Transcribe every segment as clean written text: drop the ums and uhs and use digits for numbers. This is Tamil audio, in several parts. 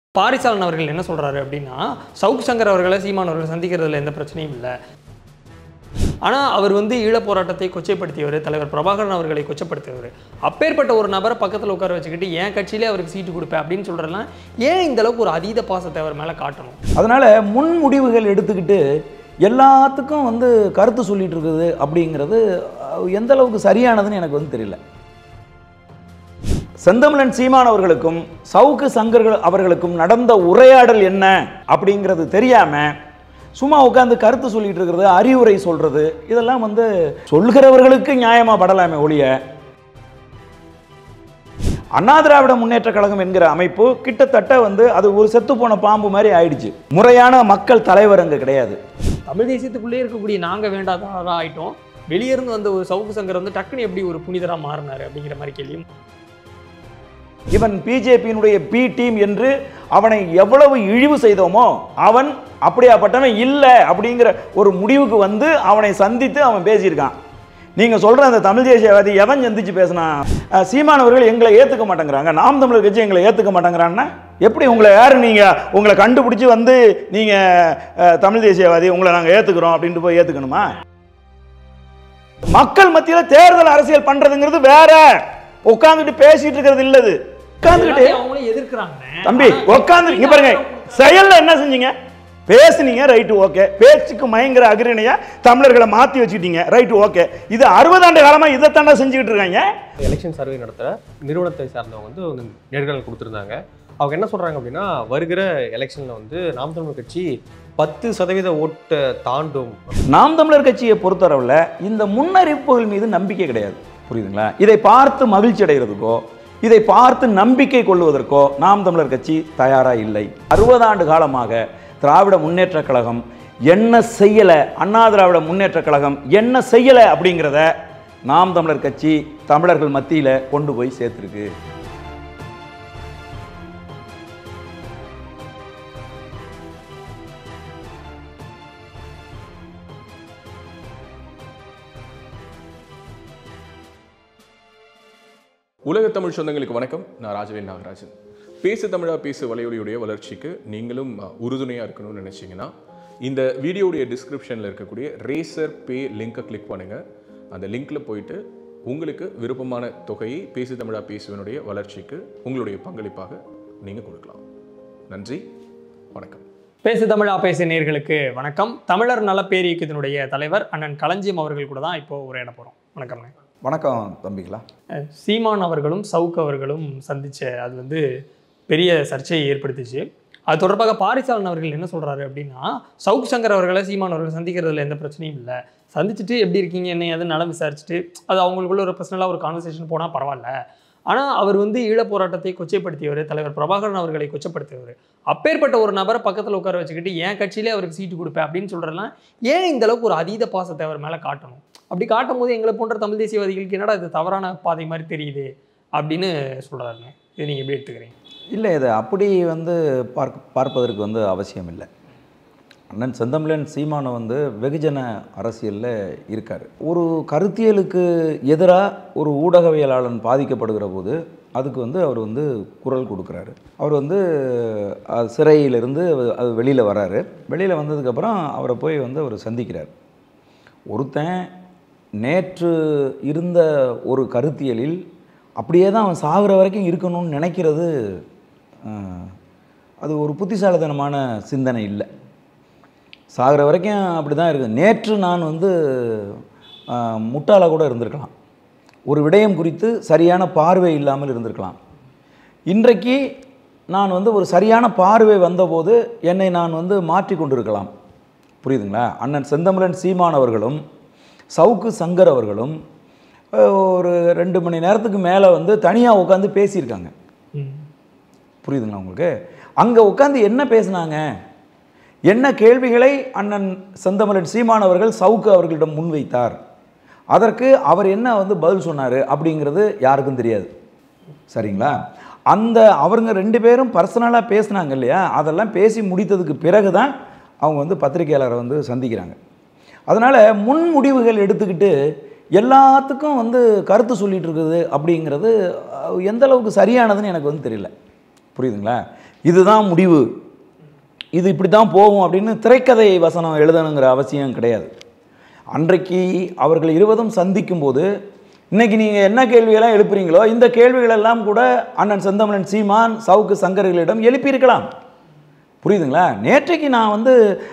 பாரிசாலன் அவர்கள் என்ன சொல்றாரு அப்படின்னா, சவுக் சங்கர் அவர்களை சீமான் அவர்கள் சந்திக்கிறதுல எந்த பிரச்சனையும் இல்லை. ஆனால் அவர் ஈழப் போராட்டத்தை கொச்சைப்படுத்தியவர், தலைவர் பிரபாகரன் அவர்களை கொச்சப்படுத்தியவர். அப்பேற்பட்ட ஒரு நபரை பக்கத்தில் உட்கார வச்சுக்கிட்டு என் கட்சியிலே அவருக்கு சீட்டு கொடுப்பேன் அப்படின்னு சொல்கிறலாம் ஏன் இந்த அளவுக்கு ஒரு அதீத பாசத்தை அவர் மேலே காட்டணும்? அதனால் முன் முடிவுகள் எடுத்துக்கிட்டு எல்லாத்துக்கும் கருத்து சொல்லிட்டு இருக்குது அப்படிங்கிறது எந்த அளவுக்கு சரியானதுன்னு எனக்கு தெரியல. செந்தமிழன் சீமான் அவர்களுக்கும் சவுக்கு சங்கர் அவர்களுக்கும் நடந்த உரையாடல் என்ன அப்படிங்கிறது தெரியாமல் சும்மா உட்காந்து கருத்து சொல்லிட்டு இருக்கிறது, அறிவுரை சொல்றது, இதெல்லாம் சொல்கிறவர்களுக்கு நியாயமா படலாமே ஒழிய, அண்ணா திராவிட முன்னேற்ற கழகம் என்கிற அமைப்பு கிட்டத்தட்ட அது ஒரு செத்து போன பாம்பு மாதிரி ஆயிடுச்சு. முறையான மக்கள் தலைவர் அங்கே கிடையாது. தமிழ் தேசியத்துக்குள்ளே இருக்கக்கூடிய நாங்கள் வேண்டாதா ஆயிட்டோம். வெளியிருந்து வந்த ஒரு சவுக்கு சங்கர் டக்குன்னு எப்படி ஒரு புனிதராக மாறினார் அப்படிங்கிற மாதிரி கேள்வியும். இவன் பிஜேபியினுடைய பி டீம் என்று அவனை எவ்வளவு இழிவு செய்தோமோ அவன் அப்படியாப்பட்டவன் இல்லை அப்படிங்கிற ஒரு முடிவுக்கு அவனை சந்தித்து அவன் பேசியிருக்கான். நீங்க சொல்ற அந்த தமிழ் தேசியவாதி எவன் சந்திச்சு பேசினா? சீமான் அவர்கள் எங்களை ஏத்துக்க மாட்டேங்கிறாங்க, நாம் தமிழர் கட்சி எங்களை ஏத்துக்க மாட்டேங்கிறான்னா எப்படி? உங்களை யாரு உங்களை கண்டுபிடிச்சு நீங்க தமிழ் தேசியவாதி உங்களை நாங்கள் ஏத்துக்கிறோம் அப்படின்ட்டு போய் ஏத்துக்கணுமா? மக்கள் மத்தியில் தேர்தல் அரசியல் பண்றதுங்கிறது வேற, உட்காந்துட்டு பேசிட்டு இருக்கிறது இல்லது. உட்காந்துட்டு தம்பி உட்காந்து இங்க பாருங்க, செயல்ல என்ன செஞ்சீங்க? பேசுனீங்க, ரைட்டு ஓகே. பேச்சுக்கு மயங்கர அகிரணையா தமிழர்களை மாற்றி வச்சுக்கிட்டீங்க, ரைட்டு ஓகே. இது 60 ஆண்டு காலமாக இதைத்தாண்டா செஞ்சுக்கிட்டு இருக்காங்க. எலெக்ஷன் சர்வே நடத்துகிற நிறுவனத்தை சார்ந்தவங்க நேர்காணல் கொடுத்துருந்தாங்க. அவங்க என்ன சொல்கிறாங்க அப்படின்னா, வருகிற எலெக்ஷனில் நாம் தமிழர் கட்சி 10% ஓட்டை தாண்டும். நாம் தமிழர் கட்சியை பொறுத்தளவில் இந்த முன்னறிவிப்புகள் மீது நம்பிக்கை கிடையாது, புரியுதுங்களா? இதை பார்த்து மகிழ்ச்சி அடைகிறதுக்கோ இதை பார்த்து நம்பிக்கை கொள்வதற்கோ நாம் தமிழர் கட்சி தயாராக இல்லை. 60 ஆண்டு காலமாக திராவிட முன்னேற்ற கழகம் என்ன செய்யலை, அண்ணா திராவிட முன்னேற்ற கழகம் என்ன செய்யலை அப்படிங்கிறத நாம் தமிழர் கட்சி தமிழர்கள் மத்தியில் கொண்டு போய் சேர்த்துருக்கு. உலக தமிழ் சொந்தங்களுக்கு வணக்கம். நான் ராஜவேல் நாகராஜன். பேசு தமிழா பேசு வலையொலியுடைய வளர்ச்சிக்கு நீங்களும் உறுதுணையாக இருக்கணும்னு நினச்சிங்கன்னா இந்த வீடியோடைய டிஸ்கிரிப்ஷனில் இருக்கக்கூடிய ரேசர் பே லிங்கை கிளிக் பண்ணுங்கள். அந்த லிங்க்கில் போயிட்டு உங்களுக்கு விருப்பமான தொகையை பேசு தமிழா பேசுவனுடைய வளர்ச்சிக்கு உங்களுடைய பங்களிப்பாக நீங்கள் கொடுக்கலாம். நன்றி, வணக்கம். பேசு தமிழா பேசு நேயர்களுக்கு வணக்கம். தமிழர் நலப்பேரியக்கத்தினுடைய தலைவர் அண்ணன் களஞ்சியம் அவர்கள் கூட தான் இப்போது உரையாட போகிறோம். வணக்கம்ண்ணே. வணக்கம் தம்பிகளா. சீமான் அவர்களும் சவுக் அவர்களும் சந்திச்ச அது பெரிய சர்ச்சையை ஏற்படுத்திச்சு. அது தொடர்பாக பாரிசாலன் அவர்கள் என்ன சொல்கிறாரு அப்படின்னா, சவுக் சங்கர் அவர்களை சீமான் அவர்கள் சந்திக்கிறதுல எந்த பிரச்சனையும் இல்லை, சந்திச்சுட்டு எப்படி இருக்கீங்க என்ன அது நலம் விசாரிச்சுட்டு அது அவங்களுக்குள்ள ஒரு பர்சனலாக ஒரு கான்வர்சேஷன் போனால் பரவாயில்ல. ஆனால் அவர் ஈழப் போராட்டத்தை கொச்சைப்படுத்தியவர், தலைவர் பிரபாகரன் அவர்களை கொச்சப்படுத்தியவர். அப்பேற்பட்ட ஒரு நபரை பக்கத்தில் உட்கார வச்சுக்கிட்டு என் கட்சியிலே அவருக்கு சீட்டு கொடுப்பேன் அப்படின்னு சொல்கிறலாம் ஏன் இந்த அளவுக்கு ஒரு அதீத பாசத்தை அவர் மேலே காட்டணும்? அப்படி காட்டும் போது எங்களை போன்ற தமிழ் தேசியவாதிகளுக்கு என்னடா இது தவறான பாதை மாதிரி தெரியுது அப்படின்னு சொல்கிறாருங்க. இது நீங்கள் எப்படி எடுத்துக்கிறீங்க? இல்லை, இதை அப்படி பார்ப்பதற்கு அவசியம் இல்லை. அண்ணன் செந்தமிழன் சீமானை வெகுஜன அரசியலில் இருக்கார். ஒரு கருத்தியலுக்கு எதிராக ஒரு ஊடகவியலாளன் பாதிக்கப்படுகிற போது அதுக்கு அவர் குரல் கொடுக்குறாரு. அவர் சிறையிலிருந்து அது வெளியில் வராரு. வெளியில் வந்ததுக்கப்புறம் அவரை போய் அவர் சந்திக்கிறார். ஒருத்தன் நேற்று இருந்த ஒரு கருத்தியலில் அப்படியே தான் அவன் சாகிற வரைக்கும் இருக்கணும்னு நினைக்கிறது அது ஒரு புத்திசாலித்தனமான சிந்தனை இல்லை. சாகிற வரைக்கும் அப்படி தான் இருக்குது. நேற்று நான் முட்டாளாக கூட இருந்திருக்கலாம், ஒரு விடயம் குறித்து சரியான பார்வை இல்லாமல் இருந்திருக்கலாம். இன்றைக்கு நான் ஒரு சரியான பார்வை வந்தபோது என்னை நான் மாற்றி கொண்டிருக்கலாம், புரியுதுங்களா? அண்ணன் செந்தமிழன் சீமான் அவர்களும் சவுக்கு சங்கர் அவர்களும் ஒரு 2 மணி நேரத்துக்கு மேலே தனியாக உட்காந்து பேசியிருக்காங்க, புரியுதுங்களா உங்களுக்கு? அங்கே உட்காந்து என்ன பேசினாங்க, என்ன கேள்விகளை அண்ணன் செந்தமிழன் சீமான் அவர்கள் சவுக்கு அவர்களிடம் முன்வைத்தார், அதற்கு அவர் என்ன பதில் சொன்னார் அப்படிங்கிறது யாருக்கும் தெரியாது, சரிங்களா? அவருங்க 2 பேரும் பர்சனலாக பேசினாங்க இல்லையா, அதெல்லாம் பேசி முடித்ததுக்கு பிறகு தான் அவங்க பத்திரிகையாளரை சந்திக்கிறாங்க. அதனால் முன் முடிவுகள் எடுத்துக்கிட்டு எல்லாத்துக்கும் கருத்து சொல்லிட்டு இருக்குது அப்படிங்கிறது எந்த அளவுக்கு சரியானதுன்னு எனக்கு தெரியல. புரியுதுங்களா? இதுதான் முடிவு, இது இப்படி தான் போகும் அப்படின்னு திரைக்கதை வசனம் எழுதணுங்கிற அவசியம் கிடையாது. அன்றைக்கு அவர்கள் இருவரும் சந்திக்கும் போது இன்னைக்கு நீங்கள் என்ன கேள்வியெல்லாம் எழுப்புறீங்களோ இந்த கேள்விகளெல்லாம் கூட அண்ணன் செந்தமிழன் சீமான் சவுக்கு சங்கர்களிடம் எழுப்பியிருக்கலாம். புரியுதுங்களா? நேற்றைக்கு நான் வந்து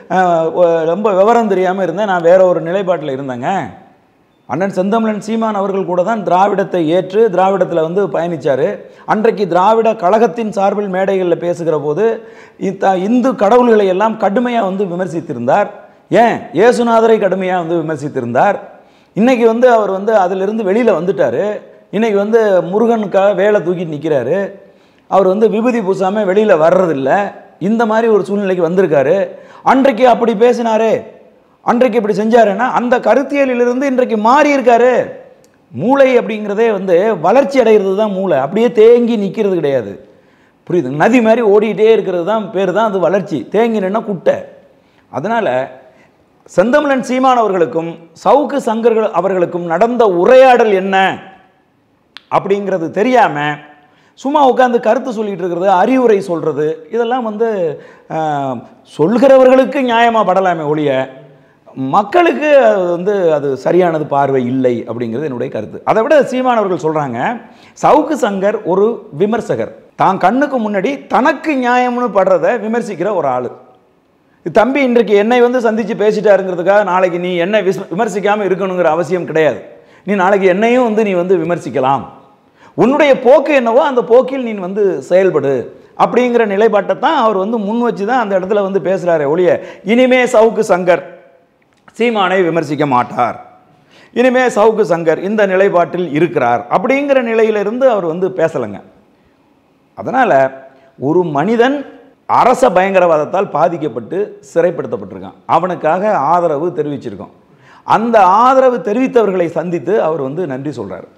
ரொம்ப விவரம் தெரியாமல் இருந்தேன், நான் வேற ஒரு நிலைப்பாட்டில் இருந்தேங்க. அண்ணன் செந்தமிழன் சீமான் அவர்கள் கூட தான் திராவிடத்தை ஏற்று திராவிடத்தில் வந்து பயணித்தார். அன்றைக்கு திராவிட கழகத்தின் சார்பில் மேடைகளில் பேசுகிற போது இந்து கடவுள்களை எல்லாம் கடுமையாக வந்து விமர்சித்திருந்தார். ஏன் இயேசுநாதரை கடுமையாக வந்து விமர்சித்திருந்தார். இன்றைக்கி வந்து அவர் வந்து அதிலிருந்து வெளியில் வந்துட்டார். இன்றைக்கி வந்து முருகனுக்காக வேலை தூக்கிட்டு நிற்கிறாரு. அவர் வந்து விபூதி பூசாமல் வெளியில் வர்றதில்ல. இந்த மாதிரி ஒரு சூழ்நிலைக்கு வந்திருக்காரு. அன்றைக்கு அப்படி பேசினாரே, அன்றைக்கு இப்படி செஞ்சாருன்னா அந்த கருத்தியலிலிருந்து இன்றைக்கு மாறி இருக்காரு. மூளை அப்படிங்கிறதே வந்து வளர்ச்சி அடைகிறது தான் மூளை, அப்படியே தேங்கி நிற்கிறது கிடையாது. புரியுது? நதி மாதிரி ஓடிக்கிட்டே இருக்கிறது தான் பேர் தான் அது வளர்ச்சி. தேங்கி நின்னா குட்டை. அதனால் செந்தமிழன் சீமான் அவர்களுக்கும் சவுக்கு சங்கர்கள் அவர்களுக்கும் நடந்த உரையாடல் என்ன அப்படிங்கிறது தெரியாமல் சும்மா உட்காந்து கருத்து சொல்லிகிட்டு இருக்கிறது, அறிவுரை சொல்கிறது, இதெல்லாம் வந்து சொல்கிறவர்களுக்கு நியாயமாக படலாமே ஒழிய மக்களுக்கு வந்து அது சரியானது பார்வை இல்லை அப்படிங்கிறது என்னுடைய கருத்து. அதை விட சீமான் அவர்கள் சொல்கிறாங்க, சவுக்கு சங்கர் ஒரு விமர்சகர், தான் கண்ணுக்கு முன்னாடி தனக்கு நியாயம்னு படுறதை விமர்சிக்கிற ஒரு ஆள். தம்பி இன்றைக்கு என்னை வந்து சந்தித்து பேசிட்டாருங்கிறதுக்காக நாளைக்கு நீ என்னை விமர்சிக்காமல் இருக்கணுங்கிற அவசியம் கிடையாது. நீ நாளைக்கு என்னையும் வந்து நீ வந்து விமர்சிக்கலாம். உன்னுடைய போக்கு என்னவோ அந்த போக்கில் நீ வந்து செயல்படு அப்படிங்கிற நிலைப்பாட்டை தான் அவர் வந்து முன் வச்சு தான் அந்த இடத்துல வந்து பேசுகிறாரே ஒழிய இனிமே சவுக்கு சங்கர் சீமானை விமர்சிக்க மாட்டார், இனிமே சவுக்கு சங்கர் இந்த நிலைப்பாட்டில் இருக்கிறார் அப்படிங்கிற நிலையிலிருந்து அவர் வந்து பேசலைங்க. அதனால் ஒரு மனிதன் அரச பயங்கரவாதத்தால் பாதிக்கப்பட்டு சிறைப்படுத்தப்பட்டிருக்கான், அவனுக்காக ஆதரவு தெரிவிச்சிருக்கோம். அந்த ஆதரவு தெரிவித்தவர்களை சந்தித்து அவர் வந்து நன்றி சொல்கிறார்.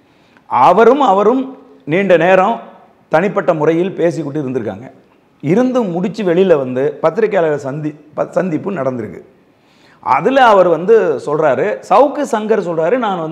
அவரும் நீண்ட நேரம் தனிப்பட்ட முறையில் பேசிக்கிட்டு இருந்திருக்காங்க. இருந்து முடித்து வெளியில் வந்து பத்திரிகையாளர் சந்திப்பு நடந்திருக்கு. அதில் அவர் வந்து சொல்கிறாரு, சவுக்கு சங்கர் சொல்கிறாரு, நான்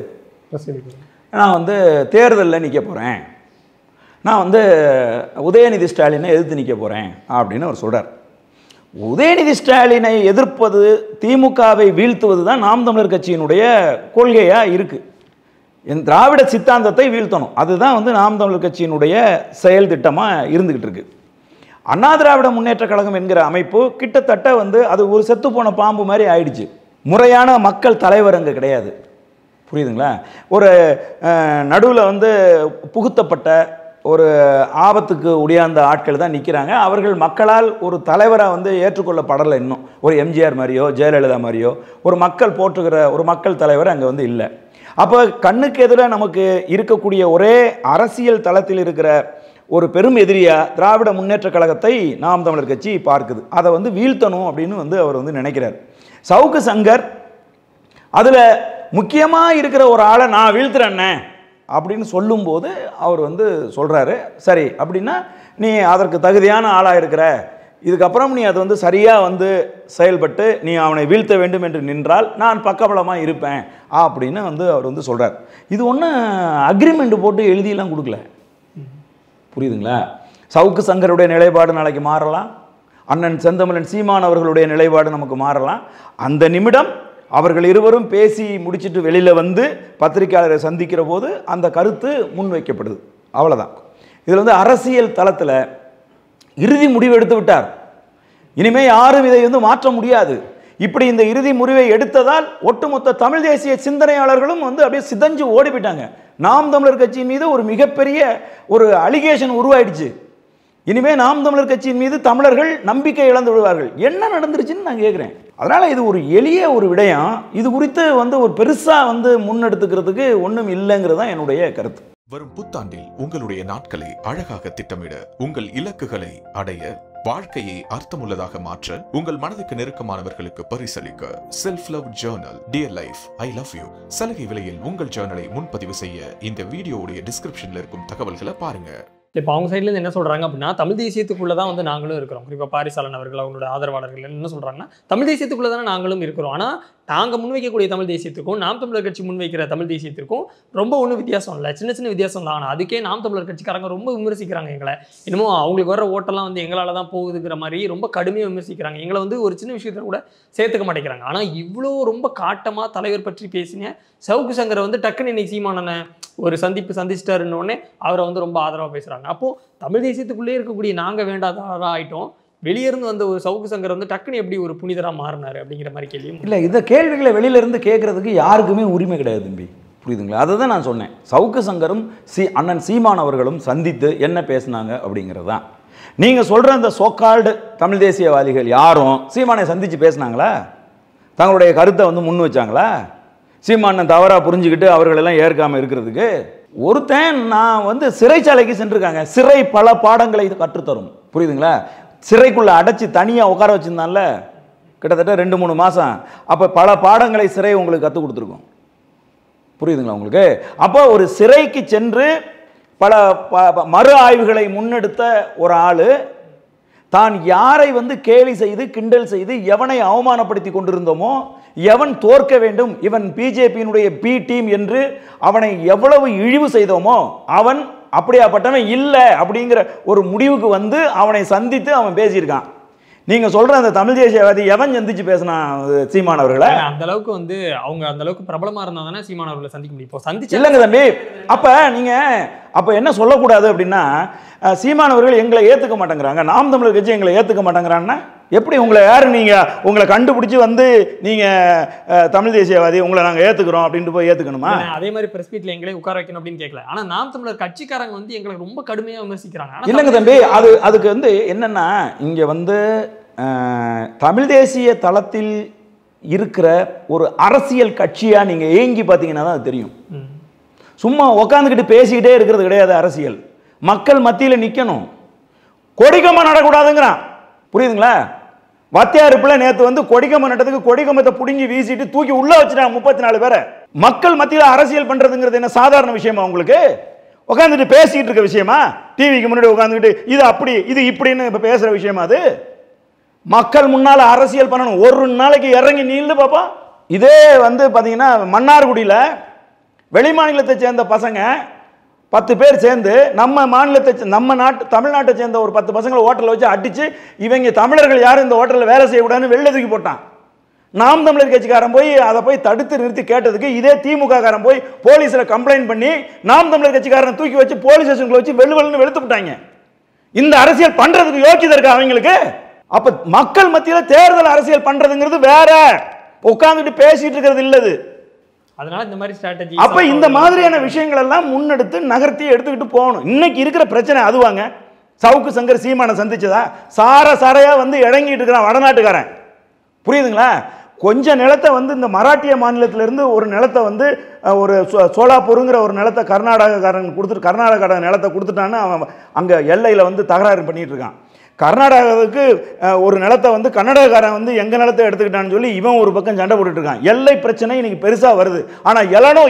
வந்து தேர்தலில் நிற்க போகிறேன், நான் வந்து உதயநிதி ஸ்டாலினை எதிர்த்து நிற்க போகிறேன் அப்படின்னு அவர் சொல்கிறார். உதயநிதி ஸ்டாலினை எதிர்ப்பது, திமுகவை வீழ்த்துவது தான் நாம் தமிழர் கட்சியினுடைய கொள்கையாக இருக்குது. திராவிட சித்தாந்தத்தை வீழ்த்தணும், அதுதான் வந்து நாம் தமிழர் கட்சியினுடைய செயல் திட்டமாக இருந்துக்கிட்டு இருக்கு. அண்ணா திராவிட முன்னேற்ற கழகம் என்கிற அமைப்பு கிட்டத்தட்ட வந்து அது ஒரு செத்து போன பாம்பு மாதிரி ஆயிடுச்சு. முறையான மக்கள் தலைவர் அங்கே கிடையாது. புரியுதுங்களா? ஒரு நடுவில் வந்து புகுத்தப்பட்ட ஒரு ஆபத்துக்கு உடையாந்த ஆட்கள் தான் நிற்கிறாங்க. அவர்கள் மக்களால் ஒரு தலைவராக வந்து ஏற்றுக்கொள்ளப்படலை. இன்னும் ஒரு எம்ஜிஆர் மாதிரியோ ஜெயலலிதா மாதிரியோ ஒரு மக்கள் போற்றுகிற ஒரு மக்கள் தலைவர் அங்கே வந்து இல்லை. அப்போ கண்ணுக்கு எதிராக நமக்கு இருக்கக்கூடிய ஒரே அரசியல் தளத்தில் இருக்கிற ஒரு பெரும் எதிரியாக திராவிட முன்னேற்ற கழகத்தை நாம் தமிழர் கட்சி பார்க்குது. அதை வந்து வீழ்த்தணும் அப்படின்னு வந்து அவர் வந்து நினைக்கிறார். சவுக்கு சங்கர் அதில் முக்கியமாக இருக்கிற ஒரு ஆளை நான் வீழ்த்துறேன்னே அப்படின்னு சொல்லும்போது அவர் வந்து சொல்கிறாரு, சரி அப்படின்னா நீ அதற்கு தகுதியான ஆளாக இருக்கிற, இதுக்கப்புறம் நீ அது வந்து சரியாக வந்து செயல்பட்டு நீ அவனை வீழ்த்த வேண்டும் என்று நின்றால் நான் பக்கபலமாக இருப்பேன் அப்படின்னு வந்து அவர் வந்து சொல்கிறார். இது ஒன்றும் அக்ரிமெண்ட் போட்டு எழுதியெல்லாம் கொடுக்கல. புரியுதுங்களா? சவுக்கு சங்கருடைய நிலைப்பாடு நாளைக்கு மாறலாம், அண்ணன் செந்தமிழன் சீமான் அவர்களுடைய நிலைப்பாடு நமக்கு மாறலாம். அந்த நிமிடம் அவர்கள் இருவரும் பேசி முடிச்சுட்டு வெளியில் வந்து பத்திரிகையாளரை சந்திக்கிற போது அந்த கருத்து முன்வைக்கப்படுது, அவ்வளோதான். இதில் வந்து அரசியல் தளத்தில் இறுதி முடிவு எடுத்து விட்டார். இனிமேல் யாரும் இதை வந்து மாற்ற முடியாது. இப்படி இந்த இறுதி முடிவை எடுத்ததால் ஒட்டுமொத்த தமிழ் தேசிய சிந்தனையாளர்களும் வந்து அப்படியே சிதஞ்சு ஓடி போயிட்டாங்க. நாம் தமிழர் கட்சியின் மீது ஒரு மிகப்பெரிய ஒரு அலிகேஷன் உருவாயிடுச்சு. இனிமேல் நாம் தமிழர் கட்சியின் மீது தமிழர்கள் நம்பிக்கை இழந்து விடுவார்கள். என்ன நடந்துருச்சுன்னு நான் கேட்குறேன். அதனால் இது ஒரு எளிய ஒரு விடயம். இது குறித்து வந்து ஒரு பெருசாக வந்து முன்னெடுத்துக்கிறதுக்கு ஒன்றும் இல்லைங்கிறது தான் என்னுடைய கருத்து. வரும் புத்தாண்டில் உங்களுடைய நாட்களை அழகாக திட்டமிட, உங்கள் இலக்குகளை அடைய, வாழ்க்கையை அர்த்தமுள்ளதாக மாற்ற, உங்கள் மனதுக்கு நெருக்கமானவர்களுக்கு பரிசளிக்க self love journal dear life I love you சலுகை விலையில் உங்கள் ஜர்னலை முன்பதிவு செய்ய இந்த வீடியோவுடைய டிஸ்கிரிப்ஷன்ல இருக்கும் தகவல்களை பாருங்க. இப்போ அவங்க சைட்லேருந்து என்ன சொல்கிறாங்க அப்படின்னா, தமிழ் தேசியத்துக்குள்ளே தான் வந்து நாங்களும் இருக்கிறோம். குறிப்பாக பாரிசாலன் அவர்கள் அவங்களோட ஆதரவாளர்கள் என்ன சொல்கிறாங்கன்னா, தமிழ் தேசியத்துக்குள்ளே தானே நாங்களும் இருக்கிறோம். ஆனால் நாங்கள் முன்வைக்கக்கூடிய தமிழ் தேசியத்துக்கும் நாம் தமிழர் கட்சி முன்வைக்கிற தமிழ் தேசியத்திற்கும் ரொம்ப ஒன்றும் வித்தியாசம் இல்லை, சின்ன சின்ன வித்தியாசம் தான். ஆனால் அதுக்கே நாம் தமிழர் கட்சிக்காரங்க ரொம்ப விமர்சிக்கிறாங்க எங்களை. இன்னமும் அவங்களுக்கு வர ஓட்டெல்லாம் வந்து எங்களால் தான் போகுதுங்கிற மாதிரி ரொம்ப கடுமையாக விமர்சிக்கிறாங்க. எங்களை வந்து ஒரு சின்ன விஷயத்தில் கூட சேர்த்துக்க மாட்டேங்கிறாங்க. ஆனால் இவ்வளோ ரொம்ப காட்டமாக தலைவர் பற்றி பேசின சவுக்கு சங்கரை வந்து டக்குன்னு இன்னைக்கு சீமானனை ஒரு சந்திச்சிட்டாருன்னொடனே அவரை வந்து ரொம்ப ஆதரவாக பேசுகிறாங்க. அப்போது தமிழ் தேசியத்துக்குள்ளே இருக்கக்கூடிய நாங்கள் வேண்டாதவராக ஆகிட்டோம், வெளியிருந்து வந்த ஒரு சவுக்கு சங்கர் வந்து டக்குன்னு எப்படி ஒரு புனிதராக மாறினார் அப்படிங்கிற மாதிரி கேள்வியும் இல்லை. இந்த கேள்விகளை வெளியிலேருந்து கேட்குறதுக்கு யாருக்குமே உரிமை கிடையாது தம்பி, புரியுதுங்களா? அதை தான் நான் சொன்னேன். சவுக்கு சங்கரும் அண்ணன் சீமான் அவர்களும் சந்தித்து என்ன பேசினாங்க அப்படிங்கிறது தான். நீங்கள் சொல்கிற அந்த சோக்கால்டு தமிழ் தேசியவாதிகள் யாரும் சீமானை சந்தித்து பேசினாங்களா? தங்களுடைய கருத்தை வந்து முன் வச்சாங்களா? சீமானை தவறாக புரிஞ்சுக்கிட்டு அவர்களெல்லாம் ஏற்காமல் இருக்கிறதுக்கு ஒருத்தன் நான் வந்து சிறைச்சாலைக்கு சென்றிருக்காங்க. சிறை பல பாடங்களை இது கற்றுத்தரும், புரியுதுங்களா? சிறைக்குள்ளே அடைச்சி தனியாக உட்கார வச்சுருந்தான்ல கிட்டத்தட்ட 2-3 மாதம். அப்போ பல பாடங்களை சிறை உங்களுக்கு கற்றுக் கொடுத்துருக்கும், புரியுதுங்களா உங்களுக்கு? அப்போ ஒரு சிறைக்கு சென்று பல மறு ஆய்வுகளை முன்னெடுத்த ஒரு ஆள் தான் யாரை வந்து கேலி செய்து கிண்டல் செய்து எவனை அவமானப்படுத்தி கொண்டிருந்தோமோ, எவன் தோற்க வேண்டும், இவன் பிஜேபியினுடைய பி டீம் என்று அவனை எவ்வளவு இழிவு செய்தோமோ அவன் அப்படியாப்பட்டவன் இல்லை அப்படிங்கிற ஒரு முடிவுக்கு வந்து அவனை சந்தித்து அவன் பேசியிருக்கான். நீங்க சொல்ற அந்த தமிழ் தேசியவாதி எவன் சந்திச்சு பேசினா சீமான் அவர்களை? அந்த அளவுக்கு வந்து அவங்க அந்த அளவுக்கு பிரபலமா இருந்தா தானே சீமான் அவர்களை சந்திக்க முடியும். இப்போ சந்திச்சு இல்லைங்க தம்பி. அப்ப என்ன சொல்லக்கூடாது அப்படின்னா, சீமான் அவர்கள் எங்களை ஏத்துக்க மாட்டேங்கிறாங்க, நாம் தமிழர் கட்சி எங்களை ஏத்துக்க மாட்டேங்கிறான்னா எப்படி? உங்களை யாரு உங்களை கண்டுபிடிச்சு வந்து நீங்க தமிழ் தேசியவாதி உங்களை நாங்க ஏத்துக்கிறோம் அப்படின்ட்டு போய் ஏத்துக்கணுமா? அதே மாதிரி பிரஸ் மீட்ல எங்களே உட்கார வைக்கணும் அப்படின்னு கேட்கல. ஆனா நாம் தமிழர் கட்சிக்காரங்க வந்து எங்களை ரொம்ப கடுமையா விமர்சிக்கிறாங்க. இல்லைங்க தம்பி, அதுக்கு வந்து என்னன்னா, இங்க வந்து தமிழ் தேசிய தளத்தில் இருக்கிற ஒரு அரசியல் கட்சியா நீங்க ஏங்கி பார்த்தீங்கன்னா தான் அது தெரியும். சும்மா உட்காந்துக்கிட்டு பேசிக்கிட்டே இருக்கிறது கிடையாது அரசியல். மக்கள் மத்தியில் நிற்கணும், கொடிக்கம்பம் நடக்கூடாதுங்கிறான், புரியுதுங்களா? வாத்தியாருப்புல நேற்று வந்து கொடிக்கம்பம் நட்டதுக்கு கொடிக்கம்பத்தை பிடுங்கி வீசிட்டு தூக்கி உள்ள வச்சுட்டாங்க 34 பேரை. மக்கள் மத்தியில் அரசியல் பண்றதுங்கிறது என்ன சாதாரண விஷயமா உங்களுக்கு? உட்காந்துட்டு பேசிட்டு இருக்க விஷயமா? டிவிக்கு முன்னாடி உட்காந்துக்கிட்டு இது அப்படி இது இப்படின்னு இப்ப பேசுற விஷயமா? அது மக்கள் முன்னால அரசியல் பண்ணணும். ஒரு நாளைக்கு இறங்கி நீண்டு பாப்பா. இதே வந்து பாத்தீங்கன்னா மன்னார்குடியில் வெளி மாநிலத்தை சேர்ந்த பசங்க 10 பேர் சேர்ந்து நம்ம தமிழ்நாட்டை சேர்ந்த ஒரு 10 பசங்களை ஹோட்டலில் வச்சு அடிச்சு இவங்க தமிழர்கள் யாரும் இந்த ஹோட்டலில் வேலை செய்யக்கூடாதுன்னு வெளில தூக்கி போட்டான். நாம் தமிழர் கட்சிக்காரன் அதை போய் தடுத்து நிறுத்தி கேட்டதுக்கு இதே திமுக காரன் போய் போலீஸில் கம்ப்ளைண்ட் பண்ணி நாம் தமிழர் கட்சிக்காரன் தூக்கி வச்சு போலீஸ் ஸ்டேஷனுக்குள்ள வச்சு வெள்ளுன்னு வெளுத்து விட்டாங்க. இந்த அரசியல் பண்றதுக்கு யோக்கியதை இருக்கா அவங்களுக்கு? அப்ப மக்கள் மத்தியில் தேர்தல் அரசியல் பண்றதுங்கிறது வேற, உட்கார்ந்துட்டு பேசிட்டு இருக்கிறது இல்லது. அதனால இந்த மாதிரி ஸ்ட்ராட்டஜி, அப்ப இந்த மாதிரியான விஷயங்கள் எல்லாம் முன்னெடுத்து நகர்த்தி எடுத்துக்கிட்டு போகணும். இன்னைக்கு இருக்கிற பிரச்சனை அதுவாங்க. சவுக்கு சங்கர் சீமானை சந்திச்சதா? சாரையா வந்து இறங்கிட்டு இருக்கிறான் வடநாட்டுக்காரன், புரியுதுங்களா? கொஞ்ச நிலத்தை வந்து இந்த மராட்டிய மாநிலத்திலிருந்து ஒரு நிலத்தை வந்து ஒரு சோலாப்பூருங்கிற ஒரு நிலத்தை கர்நாடகக்காரன் கொடுத்துட்டு கர்நாடக நிலத்தை கொடுத்துட்டான்னு அவன் அங்கே எல்லையில் வந்து தகராறு பண்ணிட்டு இருக்கான். கர்நாடகாவுக்கு ஒரு நிலத்தை வந்து கன்னடகாரன் வந்து எங்கள் நிலத்தை எடுத்துக்கிட்டான்னு சொல்லி இவன் ஒரு பக்கம் சண்டை போட்டுட்டு இருக்கான். எல்லை பிரச்சனை இன்னைக்கு பெருசாக வருது. ஆனால்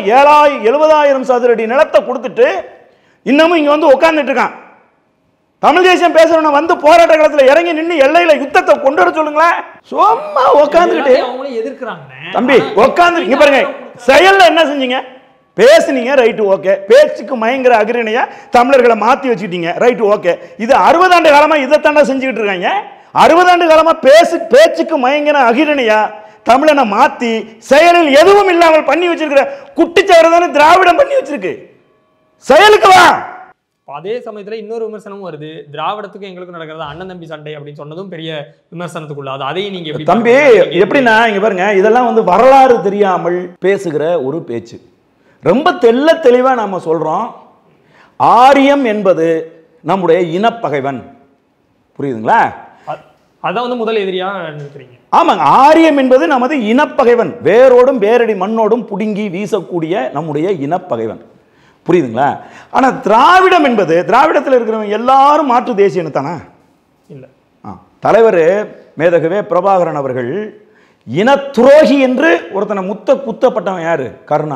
70,000 சதுரடி நிலத்தை கொடுத்துட்டு இன்னமும் இங்கே வந்து உட்காந்துட்டு இருக்கான். தமிழ் தேசியம் பேசுறவன வந்து போராட்ட காலத்தில் இறங்கி நின்று எல்லையில் யுத்தத்தை கொண்டு வர சொல்லுங்களேன். சும்மா உட்காந்துக்கிட்டு எதிர்க்கிறாங்க தம்பி. உட்காந்து இங்க பாருங்க, செயல்ல என்ன செஞ்சீங்க? பேசுனீங்க, ரைட்டு ஓகே. பேச்சுக்கு மயங்கிற அகிரணையா தமிழர்களை மாற்றி வச்சுக்கிட்டீங்க, ரைட்டு ஓகே. இது 60 ஆண்டு காலமாக இதைத்தாண்டா செஞ்சுக்கிட்டு இருக்காங்க. 60 ஆண்டு காலமாக பேச்சுக்கு மயங்கிற அகிரணையா தமிழனை மாற்றி செயலில் எதுவும் இல்லாமல் பண்ணி வச்சிருக்கிற குட்டிச்சவரை தானே திராவிடம் பண்ணி வச்சிருக்கு. செயலுக்கு வா. அதே சமயத்தில் இன்னொரு விமர்சனமும் வருது, திராவிடத்துக்கும் எங்களுக்கும் நடக்கிறது அண்ணன் தம்பி சண்டை அப்படின்னு சொன்னதும் பெரிய விமர்சனத்துக்குள்ள. அது அதையும் நீங்க தம்பி எப்படின்னா, இங்க பாருங்க, இதெல்லாம் வந்து வரலாறு தெரியாமல் பேசுகிற ஒரு பேச்சு. ரொம்ப தெளிவா நாம சொல்றோம், ஆரியம் என்பது நம்முடைய இனப்பகைவன், புரியுதுங்களா? அதான் வந்து முதல் எதிரியா நினைக்கிறீங்க. ஆமாங்க, ஆரியம் என்பது நமது இனப்பகைவன், வேரோடும் வேரடி மண்ணோடும் புடுங்கி வீசக்கூடிய நம்முடைய இனப்பகைவன், புரியுதுங்களா? ஆனா திராவிடம் என்பது, திராவிடத்தில் இருக்கிறவங்க எல்லாரும் மாற்று தேசிய இனத்தானா? இல்லை. தலைவர் மேதகவே பிரபாகரன் அவர்கள் இன துரோகி என்று ஒருத்தனை குத்தப்பட்டவன் யாரு?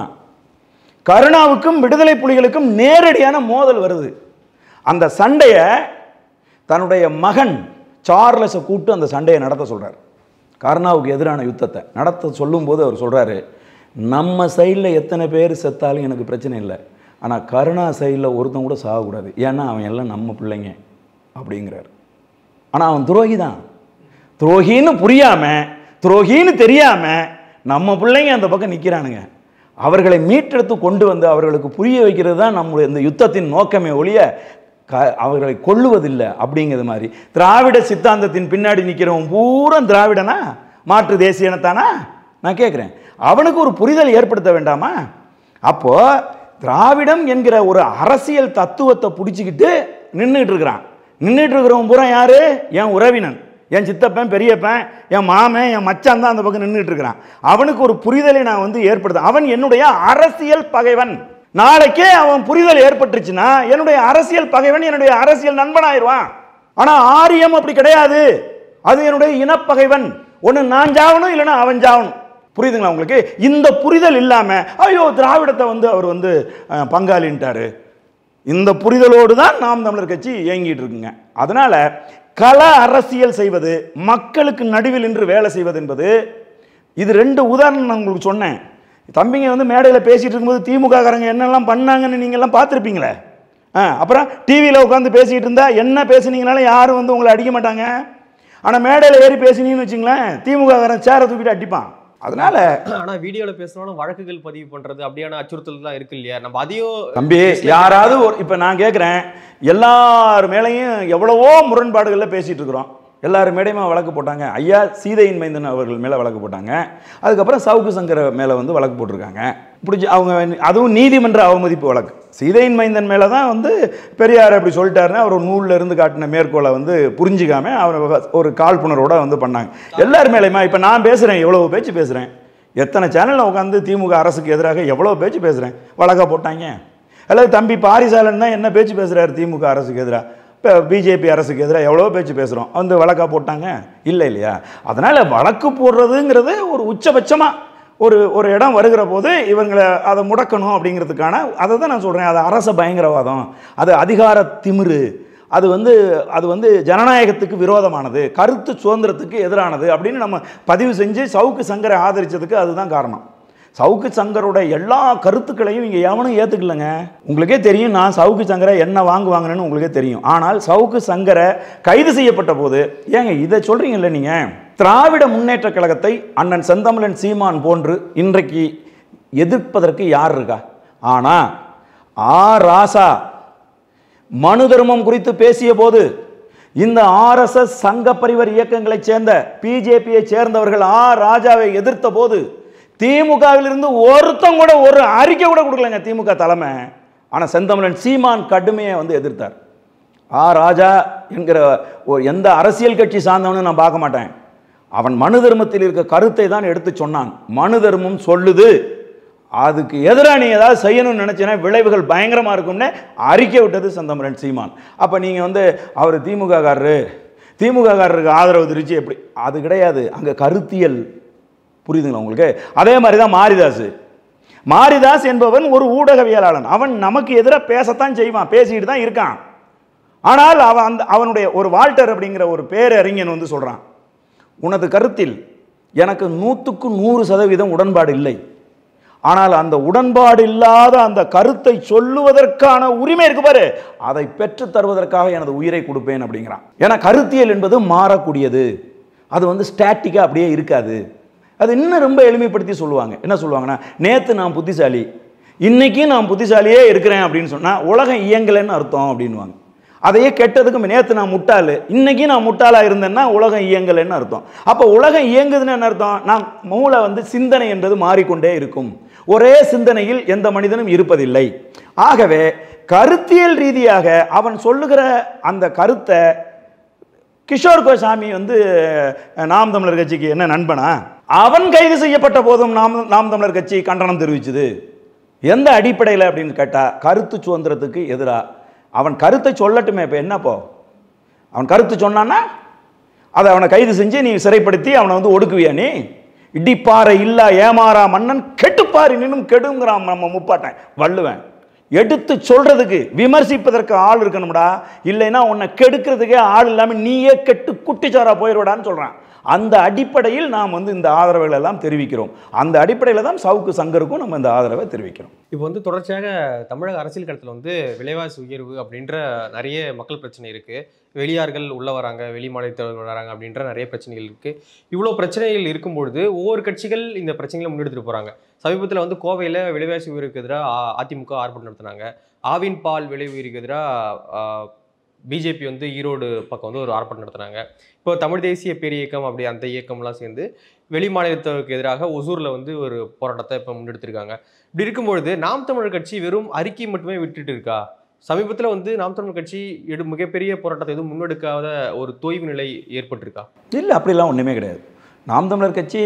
கருணாவுக்கும் விடுதலை புலிகளுக்கும் நேரடியான மோதல் வருது. அந்த சண்டையை தன்னுடைய மகன் சார்லஸை கூப்பிட்டு அந்த சண்டையை நடத்த சொல்றார். கருணாவுக்கு எதிரான யுத்தத்தை நடத்த சொல்லும்போது அவர் சொல்கிறாரு, நம்ம சைடில் எத்தனை பேர் செத்தாலும் எனக்கு பிரச்சனை இல்லை, ஆனால் கருணா சைடில் ஒருத்தன் கூட சாகக்கூடாது, ஏன்னா அவன் எல்லாம் நம்ம பிள்ளைங்க அப்படிங்கிறார். ஆனால் அவன் துரோகி தான். துரோகின்னு புரியாமல், துரோகின்னு தெரியாமல் நம்ம பிள்ளைங்க அந்த பக்கம் நிற்கிறானுங்க. அவர்களை மீட்டெடுத்து கொண்டு வந்து அவர்களுக்கு புரிய வைக்கிறது தான் நம்முடைய இந்த யுத்தத்தின் நோக்கமே ஒழிய அவர்களை கொல்லுவதில்லை அப்படிங்கிறது மாதிரி. திராவிட சித்தாந்தத்தின் பின்னாடி நிற்கிறவன் பூரா திராவிடனா, மாற்று தேசிய இனத்தானா? நான் கேட்குறேன், அவனுக்கு ஒரு புரிதல் ஏற்படுத்த வேண்டாமா? அப்போ திராவிடம் என்கிற ஒரு அரசியல் தத்துவத்தை பிடிச்சிக்கிட்டு நின்றுட்டு இருக்கிறான். நின்றுட்டு இருக்கிறவன் பூரா யாரு? என் உறவினன், என் சித்தப்பன், பெரியப்பன், என் மாமன், என் மச்சான் தான் அந்த பக்கம் நின்றுட்டு இருக்கிறான். அவனுக்கு ஒரு புரிதலை நான் வந்து ஏற்படுத்த, அவன் என்னுடைய அரசியல் பகைவன். நாளைக்கே அவன் புரிதல் ஏற்பட்டுருச்சுன்னா என்னுடைய அரசியல் பகைவன் என்னுடைய அரசியல் நண்பனாயிருவான். ஆனா ஆரியம் அப்படி கிடையாது, அது என்னுடைய இனப்பகைவன். ஒன்று நான் ஜாவணும், இல்லைன்னா அவன் ஜாவணும். புரியுதுங்களா உங்களுக்கு? இந்த புரிதல் இல்லாம ஐயோ திராவிடத்தை வந்து அவர் வந்து பங்காளின்ட்டாரு, இந்த புரிதலோடு தான் நாம் தமிழர் கட்சி இயங்கிட்டு இருக்குங்க. அதனால கள அரசியல் செய்வது, மக்களுக்கு நடுவில் நின்று வேலை செய்வது என்பது, இது ரெண்டு உதாரணம் நான் உங்களுக்கு சொன்னேன். தம்பிங்க வந்து மேடையில் பேசிகிட்டு இருக்கும்போது திமுக காரங்க என்னெல்லாம் பண்ணாங்கன்னு நீங்கள்லாம் பார்த்துருப்பீங்களே. அப்புறம் டிவியில் உட்காந்து பேசிகிட்டு இருந்தால் என்ன பேசுனீங்கனாலும் யாரும் வந்து உங்களை அடிக்க மாட்டாங்க. ஆனால் மேடையில் ஏறி பேசினீங்கன்னு வச்சுங்களேன், திமுக காரன் சேரை தூக்கிட்டு அடிப்பான். அதனால ஆனால் வீடியோவில் பேசினாலும் வழக்குகள் பதிவு பண்ணுறது அப்படியான அச்சுறுத்தல்லாம் இருக்கு இல்லையா? நம்ம அதையும் தம்பி யாராவது ஒரு, இப்போ நான் கேட்குறேன், எல்லார் மேலேயும் எவ்வளவோ முரண்பாடுகளில் பேசிகிட்டு இருக்கிறோம். எல்லாரும் மேடையுமா வழக்கு போட்டாங்க. ஐயா சீதையின் மைந்தன் அவர்கள் மேலே வழக்கு போட்டாங்க. அதுக்கப்புறம் சவுக்கு சங்கர் மேலே வந்து வழக்கு போட்டிருக்காங்க. பிடிச்சி அவங்க அதுவும் நீதிமன்ற அவமதிப்பு வழக்கு. சீதையின் மைந்தன் மேலே தான் வந்து பெரியார் அப்படி சொல்லிட்டாருன்னு அவர் நூலில் இருந்து காட்டின மேற்கோளை வந்து புரிஞ்சிக்காம அவர் ஒரு காழ்ப்புணர்வோட வந்து பண்ணாங்க. எல்லார் மேலேயுமா இப்போ நான் பேசுகிறேன், எவ்வளோ பேச்சு பேசுகிறேன், எத்தனை சேனலில் உட்காந்து திமுக அரசுக்கு எதிராக எவ்வளோ பேச்சு பேசுகிறேன், வழக்கா போட்டாங்க. அல்லது தம்பி பாரிசாலன் தான் என்ன பேச்சு பேசுகிறார் திமுக அரசுக்கு எதிராக, இப்போ பிஜேபி அரசுக்கு எதிராக எவ்வளோ பேச்சு பேசுகிறோம், வந்து வழக்கா போட்டாங்க இல்லை இல்லையா? அதனால் வழக்கு போடுறதுங்கிறது ஒரு உச்சபட்சமாக ஒரு இடம் வருகிற போது இவங்களை அதை முடக்கணும் அப்படிங்கிறதுக்கான, அதை தான் நான் சொல்கிறேன், அது அரச பயங்கரவாதம், அது அதிகார திமிரு, அது வந்து ஜனநாயகத்துக்கு விரோதமானது, கருத்து சுதந்திரத்துக்கு எதிரானது அப்படின்னு நம்ம பதிவு செஞ்சு சவுக்கு சங்கரை ஆதரித்ததுக்கு அதுதான் காரணம். சவுக்கு சங்கரோட எல்லா கருத்துக்களையும் இங்கே எவனும் ஏற்றுக்கலங்க. உங்களுக்கே தெரியும், நான் சவுக்கு சங்கரை என்ன வாங்குவாங்கன்னு உங்களுக்கே தெரியும். ஆனால் சவுக்கு சங்கரை கைது செய்யப்பட்ட போது, ஏங்க இதை சொல்கிறீங்கல்ல நீங்கள், திராவிட முன்னேற்ற கழகத்தை அண்ணன் செந்தமிழன் சீமான் போன்று இன்றைக்கு எதிர்ப்பதற்கு யார் இருக்கா? ஆனால் ராசா மனு தர்மம் குறித்து பேசிய போது இந்த RSS சங்க பரிவர் இயக்கங்களைச் சேர்ந்த பிஜேபியை சேர்ந்தவர்கள் ராஜாவை எதிர்த்த போது திமுகவிலிருந்து ஒருத்தம் கூட ஒரு அறிக்கை கூட கொடுக்கலங்க திமுக தலைமை. ஆனால் செந்தமிழன் சீமான் கடுமையை வந்து எதிர்த்தார். ராஜா என்கிற எந்த அரசியல் கட்சி சார்ந்தவனு நான் பார்க்க மாட்டேன், அவன் மனு தர்மத்தில் இருக்க கருத்தை தான் எடுத்து சொன்னான். மனு தர்மம் சொல்லுது, அதுக்கு எதிராக நீ ஏதாவது செய்யணும்னு நினச்சினா விளைவுகள் பயங்கரமாக இருக்கும்னு அறிக்கை விட்டது செந்தமிழன் சீமான். அப்போ நீங்கள் வந்து அவர் திமுககாரருக்கு ஆதரவு தெரிவித்து எப்படி? அது கிடையாது, அங்கே கருத்தியல். புரியுதுங்களா உங்களுக்கு? அதே மாதிரி தான் மாரிதாஸ் என்பவன் ஒரு ஊடகவியலாளன். அவன் நமக்கு எதிராக பேசத்தான் செய்வான், பேசிக்கிட்டு தான் இருக்கான். ஆனால் அவனுடைய ஒரு வால்டர் அப்படிங்கிற ஒரு பேரறிஞன் வந்து சொல்கிறான், உனது கருத்தில் எனக்கு 100% உடன்பாடு இல்லை, ஆனால் அந்த உடன்பாடு இல்லாத அந்த கருத்தை சொல்லுவதற்கான உரிமை இருக்கு பாரு, அதை பெற்று தருவதற்காக எனது உயிரை கொடுப்பேன் அப்படிங்கிறான். ஏன்னா கருத்தியல் என்பது மாறக்கூடியது, அது வந்து ஸ்டாட்டிக்காக அப்படியே இருக்காது. அது இன்னும் ரொம்ப எளிமைப்படுத்தி சொல்லுவாங்க. என்ன சொல்லுவாங்கன்னா, நேற்று நான் புத்திசாலி, இன்னைக்கும் நான் புத்திசாலியே இருக்கிறேன் அப்படின்னு சொன்னால் உலகம் இயங்கலைன்னு அர்த்தம் அப்படின்வாங்க. அதையே கெட்டதுக்கு நேற்று நான் முட்டாள், இன்னைக்கு நான் முட்டாளாக இருந்தேன்னா உலகம் இயங்கலைன்னு அர்த்தம். அப்போ உலகம் இயங்குதுன்னு என்ன அர்த்தம்? நான் மூளை வந்து சிந்தனை என்பது மாறிக்கொண்டே இருக்கும், ஒரே சிந்தனையில் எந்த மனிதனும் இருப்பதில்லை. ஆகவே கருத்தியல் ரீதியாக அவன் சொல்லுகிற அந்த கருத்தை கிஷோர் கோசாமி வந்து நாம் தமிழர் கட்சிக்கு என்ன நண்பனா? அவன் கைது செய்யப்பட்ட போதும் நாம் தமிழர் கட்சி கண்டனம் தெரிவிச்சது எந்த அடிப்படையில் அப்படின்னு கேட்டால், கருத்து சுதந்திரத்துக்கு எதிராக. அவன் கருத்தை சொல்லட்டுமே, இப்போ என்னப்போ அவன் கருத்து சொன்னான்னா அதை அவனை கைது செஞ்சு நீ சிறைப்படுத்தி அவனை வந்து ஒடுக்குவியா? நீ இடிப்பாறை இல்லா ஏமாறா மன்னன் கெட்டுப்பாரி நின்னும் கெடுங்கிறான் நம்ம முப்பாட்டேன் வள்ளுவன். எடுத்து சொல்றதுக்கு விமர்சிப்பதற்கு ஆள் இருக்கணும்டா, இல்லைன்னா உன்னை கெடுக்கிறதுக்கே ஆள் இல்லாமல் நீயே கெட்டு குட்டிச்சாரா போயிடுவாடான்னு சொல்கிறான். அந்த அடிப்படையில் நாம் வந்து இந்த ஆதரவுகள் எல்லாம் தெரிவிக்கிறோம். அந்த அடிப்படையில் தான் சவுக்கு சங்கருக்கும் நம்ம இந்த ஆதரவை தெரிவிக்கிறோம். இப்போ வந்து தொடர்ச்சியாக தமிழக அரசியல் களத்தில் வந்து விலைவாசி உயர்வு அப்படின்ற நிறைய மக்கள் பிரச்சனை இருக்குது. வெளியார்கள் உள்ளே வராங்க, வெளி மாநிலத்தவர்கள் வராங்க அப்படின்ற நிறைய பிரச்சனைகள் இருக்குது. இவ்வளோ பிரச்சனைகள் இருக்கும்பொழுது ஒவ்வொரு கட்சிகள் இந்த பிரச்சனைகளை முன்னெடுத்துட்டு போகிறாங்க. சமீபத்தில் வந்து கோவையில் விலைவாசி உயர்வுக்கு எதிராக அதிமுக ஆர்ப்பாட்டம் நடத்தினாங்க. ஆவின் பால் விலை உயர்வுக்கு எதிராக பிஜேபி வந்து ஈரோடு பக்கம் வந்து ஒரு ஆர்ப்பாட்டம் நடத்தினாங்க. இப்போ தமிழ் தேசிய பேரியக்கம் அப்படி அந்த இயக்கம்லாம் சேர்ந்து வெளி மாநிலத்தவருக்கு எதிராக ஒசூரில் வந்து ஒரு போராட்டத்தை இப்போ முன்னெடுத்திருக்காங்க. இப்படி இருக்கும்பொழுது நாம் தமிழர் கட்சி வெறும் அறிக்கை மட்டுமே விட்டுட்டு இருக்கா? சமீபத்தில் வந்து நாம் தமிழர் கட்சி மிகப்பெரிய போராட்டத்தை எதுவும் முன்னெடுக்காத ஒரு தொய்வு நிலை ஏற்பட்டிருக்கா? இல்லை, அப்படிலாம் ஒன்றுமே கிடையாது. நாம் தமிழர் கட்சி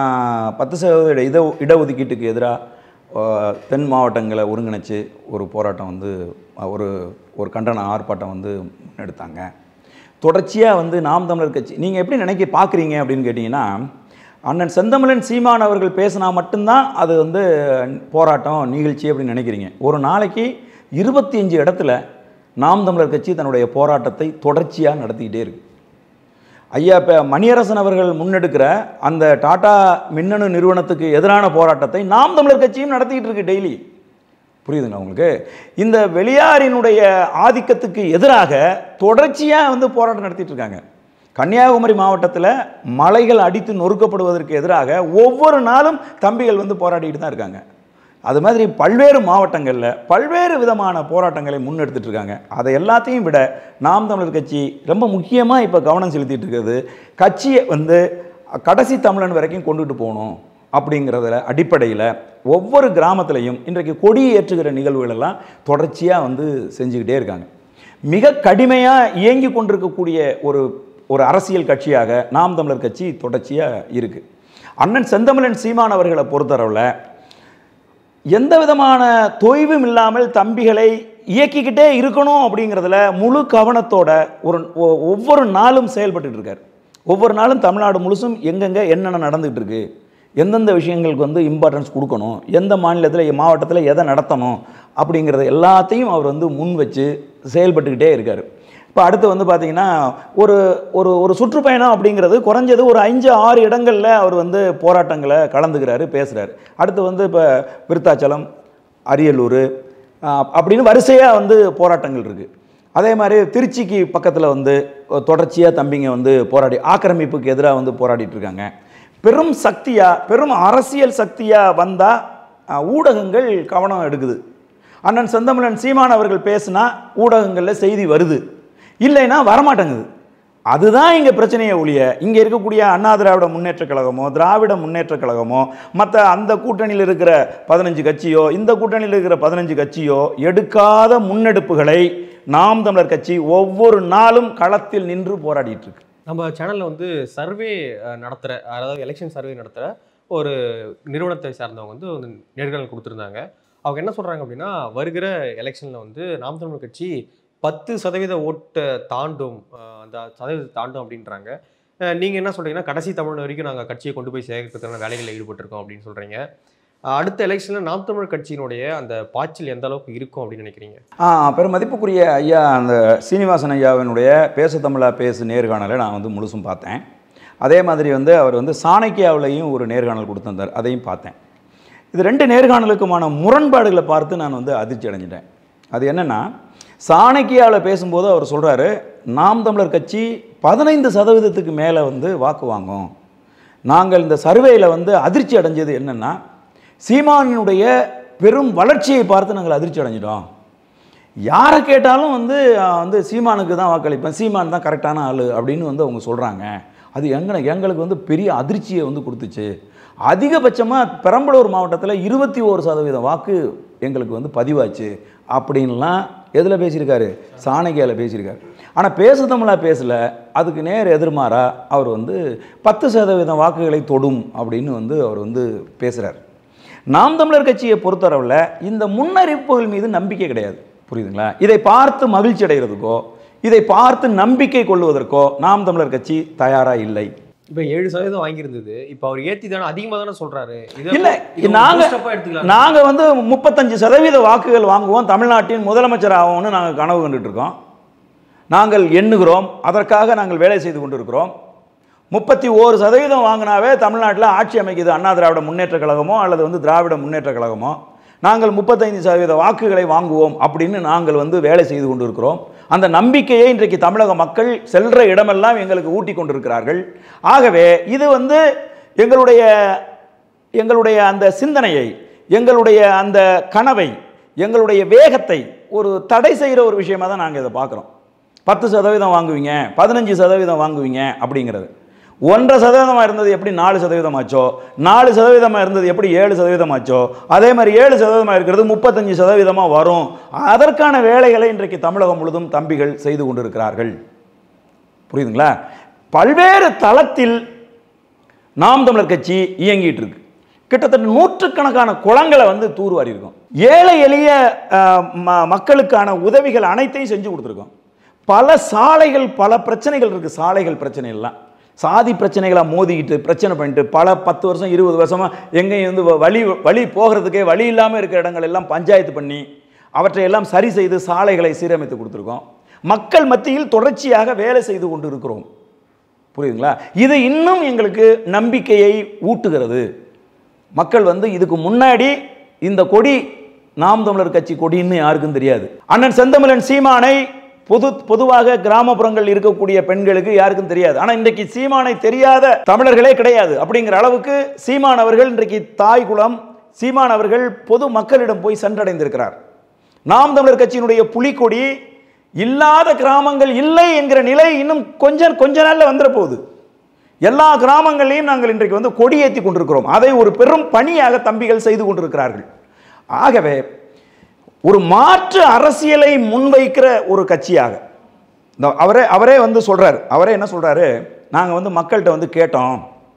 10% இடஒதுக்கீட்டுக்கு எதிராக தென் மாவட்டங்களை ஒருங்கிணைச்சு ஒரு போராட்டம் வந்து ஒரு கண்டன ஆர்ப்பாட்டம் வந்து முன்னெடுத்தாங்க. தொடர்ச்சியாக வந்து நாம் தமிழர் கட்சி நீங்கள் எப்படி பார்க்குறீங்க அப்படின்னு கேட்டிங்கன்னா, அண்ணன் செந்தமிழன் சீமான் அவர்கள் பேசினா மட்டும்தான் அது வந்து போராட்டம் நிகழ்ச்சி அப்படின்னு நினைக்கிறீங்க. ஒரு நாளைக்கு 25 இடத்துல நாம் தமிழர் கட்சி தன்னுடைய போராட்டத்தை தொடர்ச்சியாக நடத்திக்கிட்டே இருக்கு. ஐயா இப்போ மணியரசன் அவர்கள் முன்னெடுக்கிற அந்த டாடா மின்னணு நிறுவனத்துக்கு எதிரான போராட்டத்தை நாம் தமிழர் கட்சியும் நடத்திக்கிட்டு இருக்கு டெய்லி. புரியுதுங்களா உங்களுக்கு? இந்த வெளியாரினுடைய ஆதிக்கத்துக்கு எதிராக தொடர்ச்சியாக வந்து போராட்டம் நடத்திட்டு இருக்காங்க. கன்னியாகுமரி மாவட்டத்தில் மலைகள் அடித்து நொறுக்கப்படுவதற்கு எதிராக ஒவ்வொரு நாளும் தம்பிகள் வந்து போராடிட்டு தான் இருக்காங்க. அது மாதிரி பல்வேறு மாவட்டங்களில் பல்வேறு விதமான போராட்டங்களை முன்னெடுத்துட்டு இருக்காங்க. அதை எல்லாத்தையும் விட நாம் தமிழர் கட்சி ரொம்ப முக்கியமாக இப்போ கவனம் செலுத்திட்டு இருக்கிறது, கட்சியை வந்து கடைசி தமிழன் வரைக்கும் கொண்டுட்டு போகணும் அப்படிங்கிறதுல அடிப்படையில் ஒவ்வொரு கிராமத்திலையும் இன்றைக்கு கொடி ஏற்றுகிற நிகழ்வுகள் எல்லாம் தொடர்ச்சியாக வந்து செஞ்சுக்கிட்டே இருக்காங்க. மிக கடுமையாக இயங்கி கொண்டிருக்கக்கூடிய ஒரு அரசியல் கட்சியாக நாம் தமிழர் கட்சி தொடர்ச்சியாக இருக்குது. அண்ணன் செந்தமிழன் சீமான் அவர்களை பொறுத்தளவில் எந்த விதமான தொய்வும் இல்லாமல் தம்பிகளை இயக்கிக்கிட்டே இருக்கணும் அப்படிங்கிறதுல முழு கவனத்தோட ஒவ்வொரு நாளும் செயல்பட்டு இருக்கார். ஒவ்வொரு நாளும் தமிழ்நாடு முழுசும் எங்கெங்கே என்னென்ன நடந்துகிட்டு இருக்கு, எந்தெந்த விஷயங்களுக்கு வந்து இம்பார்ட்டன்ஸ் கொடுக்கணும், எந்த மாநிலத்தில் மாவட்டத்தில் எதை நடத்தணும் அப்படிங்கிறத எல்லாத்தையும் அவர் வந்து முன் வச்சு செயல்பட்டுக்கிட்டே இருக்கார். இப்போ அடுத்து வந்து பார்த்திங்கன்னா ஒரு சுற்றுப்பயணம் அப்படிங்கிறது குறைஞ்சது ஒரு 5-6 இடங்களில் அவர் வந்து போராட்டங்களை கலந்துக்கிறாரு, பேசுகிறாரு. அடுத்து வந்து இப்போ விருத்தாச்சலம், அரியலூர் அப்படின்னு வரிசையாக வந்து போராட்டங்கள் இருக்குது. அதே மாதிரி திருச்சிக்கு பக்கத்தில் வந்து தொடர்ச்சியாக தம்பிங்க வந்து ஆக்கிரமிப்புக்கு எதிராக வந்து போராடிட்டு இருக்காங்க. பெரும் சக்தியாக பெரும் அரசியல் சக்தியாக வந்தால் ஊடகங்கள் கவனம் எடுக்குது. அண்ணன் செந்தமிழன் சீமான் அவர்கள் பேசினா ஊடகங்களில் செய்தி வருது, இல்லைன்னா வரமாட்டேங்குது. அதுதான் இங்கே பிரச்சனையை ஒழிய இங்கே இருக்கக்கூடிய அண்ணா திராவிட முன்னேற்ற கழகமோ திராவிட முன்னேற்ற கழகமோ மற்ற அந்த கூட்டணியில் இருக்கிற 15 கட்சியோ இந்த கூட்டணியில் இருக்கிற 15 கட்சியோ எடுக்காத முன்னெடுப்புகளை நாம் தமிழர் கட்சி ஒவ்வொரு நாளும் களத்தில் நின்று போராடிட்டு இருக்கு. நம்ம சேனலில் வந்து சர்வே நடத்துகிற, அதாவது எலெக்ஷன் சர்வே நடத்துகிற ஒரு நிறுவனத்தை சார்ந்தவங்க வந்து நேர்காணல் கொடுத்துருந்தாங்க. அவங்க என்ன சொல்கிறாங்க அப்படின்னா, வருகிற எலெக்ஷனில் வந்து நாம் தமிழர் கட்சி 10% ஓட்டை தாண்டும், அந்த சதவீதத்தை தாண்டும் அப்படின்றாங்க. நீங்கள் என்ன சொல்கிறீங்கன்னா, கடைசி தமிழ் வரைக்கும் நாங்கள் கட்சியை கொண்டு போய் சேர்க்கறதுக்கான வேலைகளில் ஈடுபட்டிருக்கோம் அப்படின்னு சொல்கிறீங்க. அடுத்த எலெக்ஷனில் நாம் தமிழர் கட்சியினுடைய அந்த பாய்ச்சல் எந்த அளவுக்கு இருக்கும் அப்படின்னு நினைக்கிறீங்க? பெரும் மதிப்புக்குரிய ஐயா அந்த சீனிவாசன் ஐயாவினுடைய பேசு தமிழா பேசு நேர்காணலை நான் வந்து முழுசும் பார்த்தேன். அதே மாதிரி வந்து அவர் வந்து சாணக்கியாவிலையும் ஒரு நேர்காணல் கொடுத்திருந்தார், அதையும் பார்த்தேன். இது 2 நேர்காணலுக்குமான முரண்பாடுகளை பார்த்து நான் வந்து அதிர்ச்சி அடைஞ்சிட்டேன். அது என்னென்னா, சாணக்கியாவில் பேசும்போது அவர் சொல்கிறாரு, நாம் தமிழர் கட்சி 15% மேலே வந்து வாக்கு வாங்கும். நாங்கள் இந்த சர்வேயில் வந்து அதிர்ச்சி அடைஞ்சது என்னென்னா, சீமானினுடைய பெரும் வளர்ச்சியை பார்த்து நாங்கள் அதிர்ச்சி அடைஞ்சிட்டோம். யாரை கேட்டாலும் வந்து சீமானுக்கு தான் வாக்களிப்பேன், சீமான் தான் கரெக்டான ஆள் அப்படின்னு வந்து அவங்க சொல்கிறாங்க. அது எங்களுக்கு வந்து பெரிய அதிர்ச்சியை வந்து கொடுத்துச்சு. அதிகபட்சமாக பெரம்பலூர் மாவட்டத்தில் 21% வாக்கு எங்களுக்கு வந்து பதிவாச்சு அப்படின்லாம் எதில் பேசியிருக்காரு? சாணக்கியாவில் பேசியிருக்காரு. ஆனால் பேசு தமிழா பேசல, அதுக்கு நேர் எதிர்மாறா அவர் வந்து 10% வாக்குகளை தொடும் அப்படின்னு வந்து அவர் வந்து பேசுகிறார். நாம் தமிழர் கட்சியை பொறுத்தளவில் இந்த முன்னறிவிப்புகள் மீது நம்பிக்கை கிடையாது. புரியுதுங்களா? இதை பார்த்து மகிழ்ச்சி அடைகிறதுக்கோ இதை பார்த்து நம்பிக்கை கொள்வதற்கோ நாம் தமிழர் கட்சி தயாராக இல்லை. இப்போ 7% வாங்கியிருந்தது, இப்போ அவர் ஏற்றி தானே அதிகமாக தானே சொல்கிறாரு. இல்லை, நாங்கள் வந்து 35% வாக்குகள் வாங்குவோம், தமிழ்நாட்டின் முதலமைச்சர் ஆகும்னு நாங்கள் கனவு கண்டுட்டு இருக்கோம். நாங்கள் எண்ணுகிறோம், அதற்காக நாங்கள் வேலை செய்து கொண்டிருக்கிறோம். 31% வாங்கினாவே தமிழ்நாட்டில் ஆட்சி அமைக்குது அண்ணா திராவிட முன்னேற்ற கழகமோ அல்லது வந்து திராவிட முன்னேற்ற கழகமோ. நாங்கள் 35% வாக்குகளை வாங்குவோம் அப்படின்னு நாங்கள் வந்து வேலை செய்து கொண்டிருக்கிறோம். அந்த நம்பிக்கையை இன்றைக்கு தமிழக மக்கள் செல்ற இடமெல்லாம் எங்களுக்கு ஊட்டி கொண்டிருக்கிறார்கள். ஆகவே இது வந்து எங்களுடைய அந்த சிந்தனையை, எங்களுடைய அந்த கனவை, எங்களுடைய வேகத்தை ஒரு தடை செய்கிற ஒரு விஷயமாக தான் நாங்கள் இதை பார்க்குறோம். 10% வாங்குவீங்க, 15% வாங்குவீங்க அப்படிங்கிறது. 1.5% இருந்தது எப்படி 4% ஆச்சோ, 4% இருந்தது எப்படி 7% ஆச்சோ, அதே மாதிரி 7% இருக்கிறது 35% வரும். அதற்கான வேலைகளை இன்றைக்கு தமிழகம் முழுதும் தம்பிகள் செய்து கொண்டிருக்கிறார்கள். புரியுதுங்களா? பல்வேறு தளத்தில் நாம் தமிழர் கட்சி இயங்கிட்டு இருக்கு. கிட்டத்தட்ட நூற்றுக்கணக்கான குளங்களை வந்து தூர்வாரி இருக்கோம். ஏழை எளிய மக்களுக்கான உதவிகள் அனைத்தையும் செஞ்சு கொடுத்துருக்கோம். பல சாலைகள், பல பிரச்சனைகள் இருக்கு. சாலைகள் பிரச்சனை எல்லாம் சாதி பிரச்சனைகளாக மோதிக்கிட்டு பிரச்சனை பண்ணிட்டு பல 10 வருஷம் 20 வருஷமாக எங்கேயும் வந்து வழி போகிறதுக்கே வழி இல்லாமல் இருக்கிற இடங்கள் எல்லாம் பஞ்சாயத்து பண்ணி அவற்றை எல்லாம் சரி செய்து சாலைகளை சீரமைத்து கொடுத்துருக்கோம். மக்கள் மத்தியில் தொடர்ச்சியாக வேலை செய்து கொண்டு இருக்கிறோம். புரியுதுங்களா? இது இன்னும் எங்களுக்கு நம்பிக்கையை ஊட்டுகிறது. மக்கள் வந்து இதுக்கு முன்னாடி இந்த கொடி நாம் தமிழர் கட்சி கொடின்னு யாருக்கும் தெரியாது. அண்ணன் செந்தமிழன் சீமானை பொதுவாக கிராமப்புறங்கள் இருக்கக்கூடிய பெண்களுக்கு யாருக்கும் தெரியாது. ஆனால் இன்றைக்கு சீமானை தெரியாத தமிழர்களே கிடையாது. அப்படிங்கிற அளவுக்கு சீமான் அவர்கள் இன்றைக்கு தாய் குலம், சீமான் அவர்கள் பொது மக்களிடம் போய் சென்றடைந்திருக்கிறார். நாம் தமிழர் கட்சியினுடைய புலிக்கொடி இல்லாத கிராமங்கள் இல்லை என்கிற நிலை இன்னும் கொஞ்ச நாள்ல வந்துட போகுது. எல்லா கிராமங்களையும் நாங்கள் இன்றைக்கு வந்து கொடியேற்றி கொண்டிருக்கிறோம். அதை ஒரு பெரும் பணியாக தம்பிகள் செய்து கொண்டிருக்கிறார்கள். ஆகவே ஒரு மாற்று அரசியலை முன்வைக்கிற ஒரு கட்சியாக அவரே வந்து சொல்றாரு. அவரே என்ன சொல்றாரு, நாங்கள் வந்து மக்கள்கிட்ட வந்து கேட்டோம்,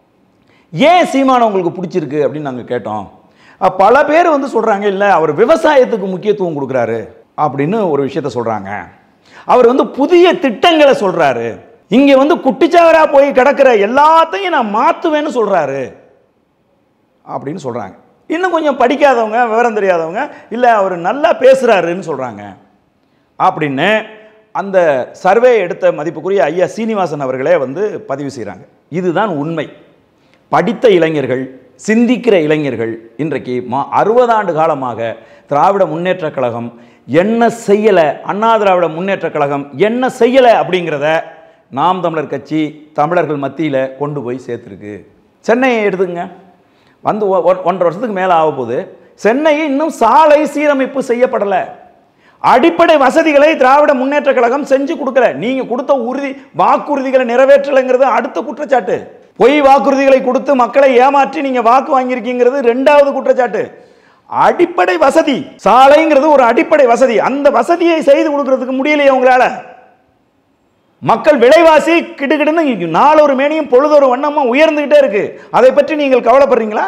ஏன் சீமானை உங்களுக்கு பிடிச்சிருக்கு அப்படின்னு நாங்கள் கேட்டோம். பல பேர் வந்து சொல்றாங்க, இல்லை அவர் விவசாயத்துக்கு முக்கியத்துவம் கொடுக்குறாரு அப்படின்னு ஒரு விஷயத்த சொல்றாங்க. அவர் வந்து புதிய திட்டங்களை சொல்றாரு. இங்கே வந்து குட்டிச்சாவரா போய் கிடக்கிற எல்லாத்தையும் நான் மாற்றுவேன்னு சொல்றாரு அப்படின்னு சொல்றாங்க. இன்னும் கொஞ்சம் படிக்காதவங்க, விவரம் தெரியாதவங்க, இல்லை அவர் நல்லா பேசுகிறாருன்னு சொல்கிறாங்க அப்படின்னு அந்த சர்வே எடுத்த மதிப்புக்குரிய ஐயா சீனிவாசன் அவர்களே வந்து பதிவு செய்கிறாங்க. இதுதான் உண்மை. படித்த இளைஞர்கள், சிந்திக்கிற இளைஞர்கள் இன்றைக்கு 60 ஆண்டு காலமாக திராவிட முன்னேற்ற கழகம் என்ன செய்யலை, அண்ணா திராவிட முன்னேற்ற கழகம் என்ன செய்யலை அப்படிங்கிறத நாம் தமிழர் கட்சி தமிழர்கள் மத்தியில் கொண்டு போய் சேர்த்துருக்கு. சென்னையை எடுத்துங்க, வந்து 1.5 வருஷத்துக்கு மேலே ஆக போகுது. சென்னையில் இன்னும் சாலை சீரமைப்பு செய்யப்படலை. அடிப்படை வசதிகளை திராவிட முன்னேற்ற கழகம் செஞ்சு கொடுக்கல. நீங்க கொடுத்த வாக்குறுதிகளை நிறைவேற்றலைங்கிறது அடுத்த குற்றச்சாட்டு. பொய் வாக்குறுதிகளை கொடுத்து மக்களை ஏமாற்றி நீங்க வாக்கு வாங்கியிருக்கீங்கிறது 2வது குற்றச்சாட்டு. அடிப்படை வசதி, சாலைங்கிறது ஒரு அடிப்படை வசதி, அந்த வசதியை செய்து கொடுக்கறதுக்கு முடியலையே உங்களால. மக்கள் விலைவாசி கிடுகிடுன்னு நாளொரு மேனியும் பொழுதொரு வண்ணமா உயர்ந்துகிட்டே இருக்கு. அதை பற்றி நீங்கள் கவலைப்படுறீங்களா?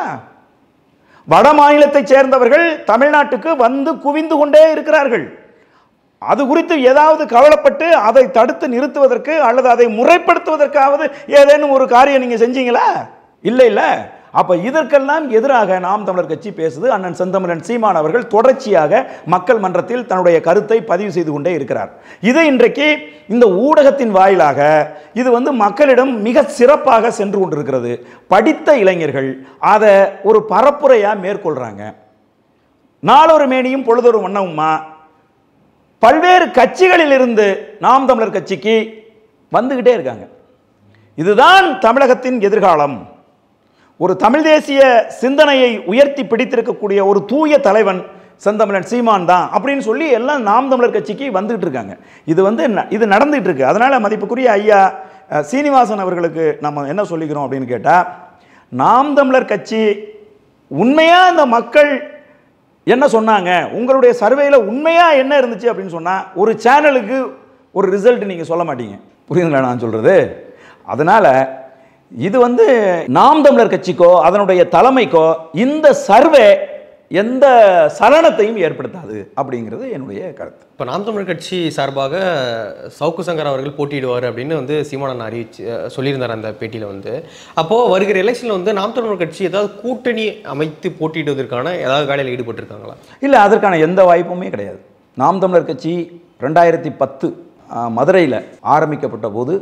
வட மாநிலத்தை சேர்ந்தவர்கள் தமிழ்நாட்டுக்கு வந்து குவிந்து கொண்டே இருக்கிறார்கள். அது குறித்து ஏதாவது கவலைப்பட்டு அதை தடுத்து நிறுத்துவதற்கு அல்லது அதை முறைப்படுத்துவதற்காவது ஏதேனும் ஒரு காரியம் நீங்க செஞ்சீங்களா? இல்லை இல்லை. அப்ப இதற்கெல்லாம் எதிராக நாம் தமிழர் கட்சி பேசுது. அண்ணன் செந்தமிழன் சீமான் அவர்கள் தொடர்ச்சியாக மக்கள் மன்றத்தில் தன்னுடைய கருத்தை பதிவு செய்து கொண்டே இருக்கிறார். இதை இன்றைக்கு இந்த ஊடகத்தின் வாயிலாக இது வந்து மக்களிடம் மிக சிறப்பாக சென்று கொண்டிருக்கிறது. படித்த இளைஞர்கள் அதை ஒரு பரப்புரையா மேற்கொள்றாங்க. நாளொரு மேனியும் பொழுதொரு வண்ணமுமா பல்வேறு கட்சிகளில் இருந்து நாம் தமிழர் கட்சிக்கு வந்துகிட்டே இருக்காங்க. இதுதான் தமிழகத்தின் எதிர்காலம். ஒரு தமிழ் தேசிய சிந்தனையை உயர்த்தி பிடித்திருக்கக்கூடிய ஒரு தூய தலைவன் செந்தமிழன் சீமான் தான் அப்படின்னு சொல்லி எல்லாம் நாம் தமிழர் கட்சிக்கு வந்துகிட்டு இருக்காங்க. இது நடந்துகிட்டு இருக்கு. அதனால மதிப்புக்குரிய ஐயா சீனிவாசன் அவர்களுக்கு நம்ம என்ன சொல்லிக்கிறோம் அப்படின்னு கேட்டா, நாம் தமிழர் கட்சி உண்மையா இந்த மக்கள் என்ன சொன்னாங்க, உங்களுடைய சர்வேல உண்மையா என்ன இருந்துச்சு அப்படின்னு சொன்னா ஒரு சேனலுக்கு ஒரு ரிசல்ட் நீங்க சொல்ல மாட்டீங்க. புரியுதுங்களா நான் சொல்றது? அதனால இது வந்து நாம் தமிழர் கட்சிக்கோ அதனுடைய தலைமைக்கோ இந்த சர்வே எந்த சலனத்தையும் ஏற்படுத்தாது அப்படிங்கிறது என்னுடைய கருத்து. இப்போ நாம் தமிழர் கட்சி சார்பாக சவுக்கு சங்கர் அவர்கள் போட்டியிடுவார் அப்படின்னு வந்து சீமானன் சொல்லியிருந்தார் அந்த பேட்டியில் வந்து. அப்போது வருகிற எலெக்ஷனில் வந்து நாம் தமிழர் கட்சி ஏதாவது கூட்டணி அமைத்து போட்டியிடுவதற்கான ஏதாவது வேலையில் ஈடுபட்டிருக்காங்களா? இல்லை, அதற்கான எந்த வாய்ப்புமே கிடையாது. நாம் தமிழர் கட்சி 2010 மதுரையில் ஆரம்பிக்கப்பட்ட போது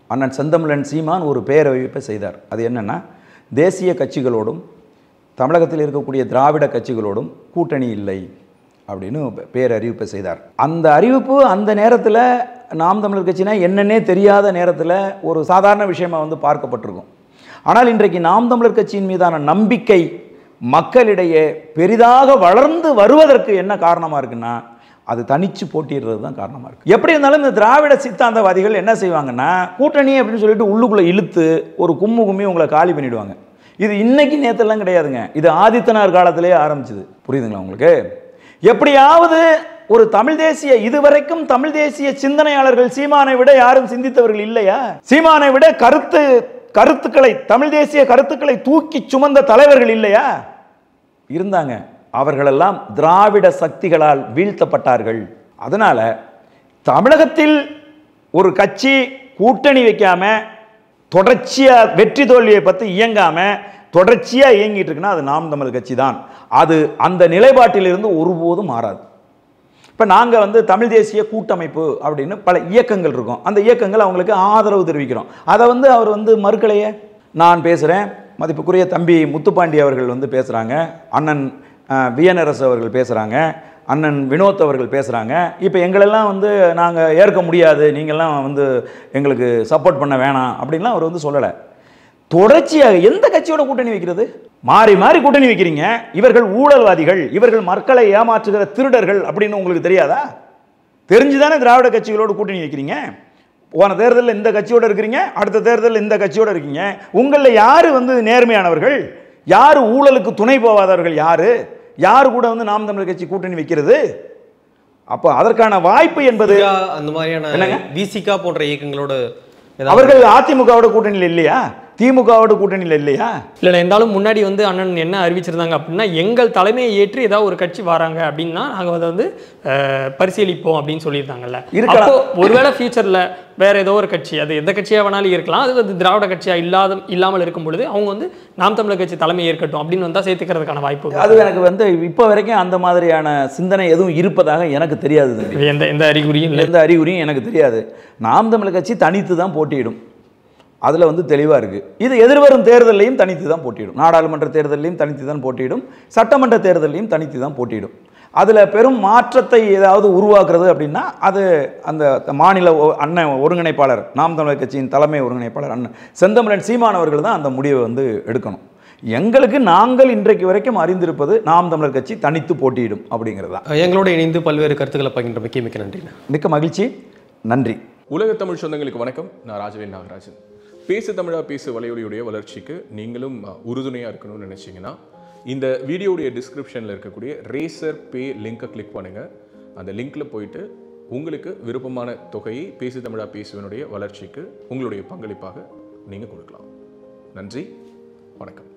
அண்ணன் செந்தமிழன் சீமான் ஒரு பேரறிவிப்பை செய்தார். அது என்னென்னா, தேசிய கட்சிகளோடும் தமிழகத்தில் இருக்கக்கூடிய திராவிட கட்சிகளோடும் கூட்டணி இல்லை அப்படின்னு பேரறிவிப்பை செய்தார். அந்த அறிவிப்பு அந்த நேரத்தில் நாம் தமிழர் கட்சினா என்னன்னே தெரியாத நேரத்தில் ஒரு சாதாரண விஷயமாக வந்து பார்க்கப்பட்டிருக்கும். ஆனால் இன்றைக்கு நாம் தமிழர் கட்சியின் மீதான நம்பிக்கை மக்களிடையே பெரிதாக வளர்ந்து வருவதற்கு என்ன காரணமாக இருக்குன்னா, அது தனிச்சு போட்டிடுறது தான் காரணமாக இருக்குது. எப்படி இருந்தாலும் இந்த திராவிட சித்தாந்தவாதிகள் என்ன செய்வாங்கன்னா, கூட்டணி அப்படின்னு சொல்லிட்டு உள்ளுக்குள்ளே இழுத்து ஒரு கும்மி உங்களை காலி பண்ணிவிடுவாங்க. இது இன்னைக்கு நேற்றுலாம் கிடையாதுங்க, இது ஆதித்தனார் காலத்திலே ஆரம்பிச்சுது. புரியுதுங்களா உங்களுக்கு? எப்படியாவது ஒரு தமிழ் தேசிய, இதுவரைக்கும் தமிழ் தேசிய சிந்தனையாளர்கள் சீமானை விட யாரும் சிந்தித்தவர்கள் இல்லையா? சீமானை விட கருத்துக்களை, தமிழ் தேசிய கருத்துக்களை தூக்கி சுமந்த தலைவர்கள் இல்லையா? இருந்தாங்க. அவர்களெல்லாம் திராவிட சக்திகளால் வீழ்த்தப்பட்டார்கள். அதனால தமிழகத்தில் ஒரு கட்சி கூட்டணி வைக்காம தொடர்ச்சியா வெற்றி தோல்வியை பற்றி இயங்காம தொடர்ச்சியா இயங்கிட்டு இருக்குன்னா அது நாம் தமிழர் கட்சி தான். அது அந்த நிலைப்பாட்டிலிருந்து ஒருபோதும் மாறாது. இப்போ நாங்கள் வந்து தமிழ் தேசிய கூட்டமைப்பு அப்படின்னு பல இயக்கங்கள் இருக்கும். அந்த இயக்கங்கள் அவங்களுக்கு ஆதரவு தெரிவிக்கிறோம். அதை வந்து அவர் வந்து மறுக்கலையே. நான் பேசுகிறேன், மதிப்புக்குரிய தம்பி முத்துப்பாண்டி அவர்கள் வந்து பேசுகிறாங்க, அண்ணன் விஎன்ஆர்எஸ் அவர்கள் பேசுகிறாங்க, அண்ணன் வினோத் அவர்கள் பேசுகிறாங்க. இப்போ எங்களெல்லாம் வந்து நாங்கள் ஏற்க முடியாது, நீங்கள்லாம் வந்து எங்களுக்கு சப்போர்ட் பண்ண வேணாம் அப்படின்லாம் அவர் வந்து சொல்லலை. தொடர்ச்சியாக எந்த கட்சியோட கூட்டணி வைக்கிறது? மாறி மாறி கூட்டணி வைக்கிறீங்க. இவர்கள் ஊழல்வாதிகள், இவர்கள் மக்களை ஏமாற்றுகிற திருடர்கள் அப்படின்னு உங்களுக்கு தெரியாதா? தெரிஞ்சுதானே திராவிட கட்சிகளோடு கூட்டணி வைக்கிறீங்க. போன தேர்தலில் இந்த கட்சியோடு இருக்கிறீங்க, அடுத்த தேர்தலில் இந்த கட்சியோடு இருக்கீங்க. உங்களில் யார் வந்து நேர்மையானவர்கள், யார் ஊழலுக்கு துணை போவாதவர்கள், யார் கூட வந்து நாம் தமிழர் கட்சி கூட்டணி வைக்கிறது? அப்போ அதற்கான வாய்ப்பு என்பது அந்த மாதிரியான விசிகா போன்ற இயக்கங்களோட அவர்கள் அதிமுகவோட கூட்டணியில் இல்லையா, திமுகவோட கூட்டணியில் இல்லையா? இல்லை இருந்தாலும் முன்னாடி வந்து அண்ணன் என்ன அறிவிச்சிருந்தாங்க அப்படின்னா, எங்கள் தலைமையை ஏற்று ஏதாவது ஒரு கட்சி வராங்க அப்படின்னா நாங்கள் அதை வந்து பரிசீலிப்போம் அப்படின்னு சொல்லியிருந்தாங்கல்ல. அப்போ ஒருவேளை ஃபியூச்சரில் வேற ஏதோ ஒரு கட்சி, அது எந்த கட்சியாக வேணாலும் இருக்கலாம், அது வந்து திராவிட கட்சியாக இல்லாமல் இருக்கும் பொழுது அவங்க வந்து நாம் தமிழர் கட்சி தலைமை ஏற்கட்டும் அப்படின்னு வந்தால் சேர்த்துக்கிறதுக்கான வாய்ப்பு. அது எனக்கு வந்து இப்போ வரைக்கும் அந்த மாதிரியான சிந்தனை எதுவும் இருப்பதாக எனக்கு தெரியாது. எந்த அறிகுறியும் எனக்கு தெரியாது. நாம் தமிழர் கட்சி தனித்து தான் போட்டியிடும், அதில் வந்து தெளிவாக இருக்குது. இது எதிர்வரும் தேர்தலையும் தனித்து தான் போட்டியிடும். நாடாளுமன்ற தேர்தலையும் தனித்து தான் போட்டியிடும், சட்டமன்ற தேர்தலையும் தனித்து தான் போட்டியிடும். அதில் பெரும் மாற்றத்தை ஏதாவது உருவாக்குறது அப்படின்னா அது அந்த மாநில அண்ணன் ஒருங்கிணைப்பாளர், நாம் தமிழர் கட்சியின் தலைமை ஒருங்கிணைப்பாளர் அண்ணன் செந்தமிழன் சீமான் அவர்கள் தான் அந்த முடிவை வந்து எடுக்கணும். எங்களுக்கு நாங்கள் இன்றைக்கு வரைக்கும் அறிந்திருப்பது நாம் தமிழர் கட்சி தனித்து போட்டியிடும் அப்படிங்கிறது தான். எங்களோட இணைந்து பல்வேறு கருத்துக்களை பகிர்ந்த மிக்க நன்றி. மிக்க மகிழ்ச்சி, நன்றி. உலக தமிழ் சொந்தங்களுக்கு வணக்கம். நான் ராஜவேல் நாகராஜன். பேசு தமிழா பேசு வலையொலியுடைய வளர்ச்சிக்கு நீங்களும் உறுதுணையாக இருக்கணும்னு நினச்சிங்கன்னா இந்த வீடியோடைய டிஸ்கிரிப்ஷனில் இருக்கக்கூடிய ரேசர் பே லிங்கை கிளிக் பண்ணுங்கள். அந்த லிங்க்கில் போயிட்டு உங்களுக்கு விருப்பமான தொகையை பேசு தமிழா பேசுவனுடைய வளர்ச்சிக்கு உங்களுடைய பங்களிப்பாக நீங்கள் கொடுக்கலாம். நன்றி, வணக்கம்.